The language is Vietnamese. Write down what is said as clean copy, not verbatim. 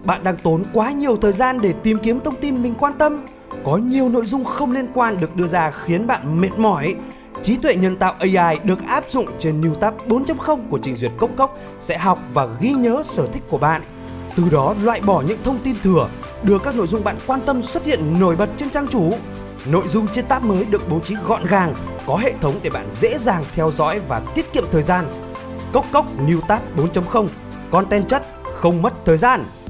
bạn đang tốn quá nhiều thời gian để tìm kiếm thông tin mình quan tâm. Có nhiều nội dung không liên quan được đưa ra khiến bạn mệt mỏi. Trí tuệ nhân tạo AI được áp dụng trên NewTab 4.0 của trình duyệt Cốc Cốc sẽ học và ghi nhớ sở thích của bạn. Từ đó loại bỏ những thông tin thừa, đưa các nội dung bạn quan tâm xuất hiện nổi bật trên trang chủ. Nội dung trên tab mới được bố trí gọn gàng, có hệ thống để bạn dễ dàng theo dõi và tiết kiệm thời gian. Cốc Cốc NewTab 4.0, content chất, không mất thời gian.